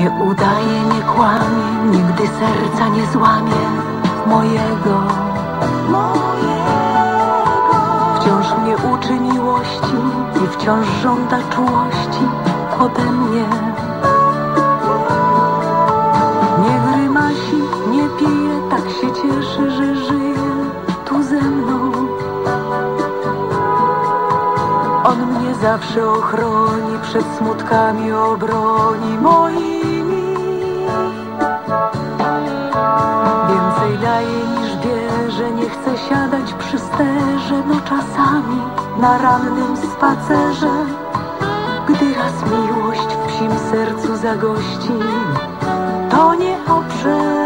Nie udaje, nie kłamie, nigdy serca nie złamie mojego. Wciąż mnie uczy miłości i wciąż żąda czułości ode mnie. Nie grymasi, nie pije, tak się cieszy, że żyje tu ze mną. On mnie zawsze ochroni, przed smutkami obroni moimi. Więcej daje niż bierze, nie chcę siadać przy sterze, no czasami na rannym spacerze. Gdy raz miłość w psim sercu zagości, to nie oprze.